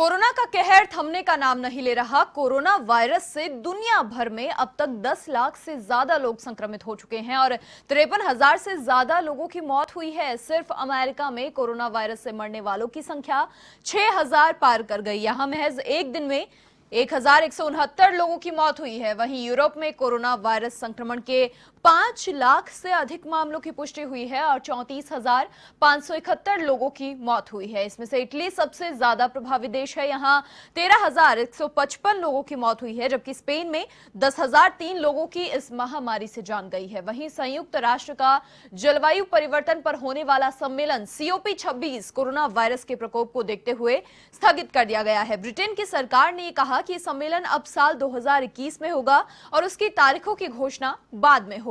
Corona का कहर थमने का नाम नहीं ले रहा। कोरोना वायरस से दुनिया भर में अब तक 10 लाख से ज्यादा लोग संक्रमित हो चुके हैं और 53,000 से ज्यादा लोगों की मौत हुई है। सिर्फ अमेरिका में कोरोना वायरस से मरने वालों की संख्या 6,000 पार कर गई। यहां महज एक दिन में 1,169 लोगों की मौत हुई है। वहीं यूरोप में कोरोना वायरस संक्रमण के 5 लाख से अधिक मामलों की पुष्टि हुई है और 34,571 लोगों की मौत हुई है। इसमें से इटली सबसे ज्यादा प्रभावित देश है। यहां 13,155 लोगों की मौत हुई है, जबकि स्पेन में 10,003 लोगों की इस महामारी से जान गई है। वहीं संयुक्त राष्ट्र का जलवायु परिवर्तन पर होने वाला सम्मेलन COP26 कोरोना वायरस के प्रकोप को देखते हुए स्थगित कर दिया गया है। ब्रिटेन की सरकार ने कहा कि सम्मेलन अब साल 2021 में होगा और उसकी तारीखों की घोषणा बाद में होगी।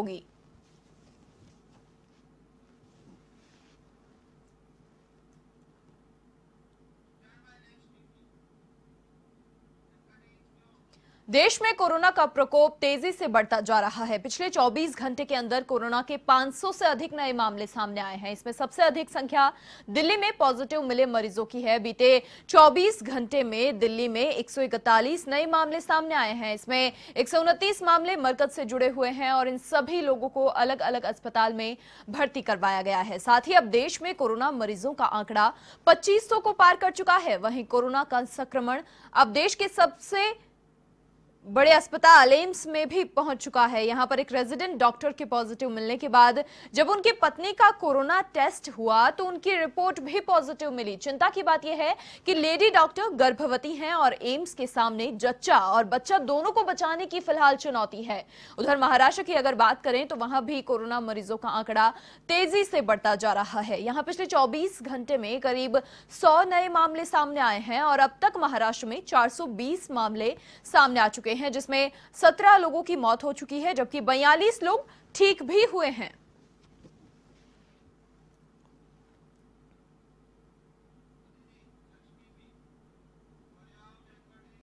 देश में कोरोना का प्रकोप तेजी से बढ़ता जा रहा है। पिछले 24 घंटे के अंदर कोरोना के 500 से अधिक नए मामले सामने आए हैं। इसमें सबसे अधिक संख्या दिल्ली में पॉजिटिव मिले मरीजों की है। बीते 24 घंटे में दिल्ली में 141 नए मामले सामने आए हैं। इसमें 129 मामले मरकज से जुड़े हुए हैं और इन सभी लोगों को अलग अलग अस्पताल में भर्ती करवाया गया है। साथ ही अब देश में कोरोना मरीजों का आंकड़ा 2500 को पार कर चुका है। वहीं कोरोना का संक्रमण अब देश के सबसे बड़े अस्पताल एम्स में भी पहुंच चुका है। यहां पर एक रेजिडेंट डॉक्टर के पॉजिटिव मिलने के बाद जब उनकी पत्नी का कोरोना टेस्ट हुआ तो उनकी रिपोर्ट भी पॉजिटिव मिली। चिंता की बात यह है कि लेडी डॉक्टर गर्भवती हैं और एम्स के सामने जच्चा और बच्चा दोनों को बचाने की फिलहाल चुनौती है। उधर महाराष्ट्र की अगर बात करें तो वहां भी कोरोना मरीजों का आंकड़ा तेजी से बढ़ता जा रहा है। यहां पिछले 24 घंटे में करीब 100 नए मामले सामने आए हैं और अब तक महाराष्ट्र में 420 मामले सामने आ चुके हैं, जिसमें 17 लोगों की मौत हो चुकी है, जबकि 42 लोग ठीक भी हुए हैं।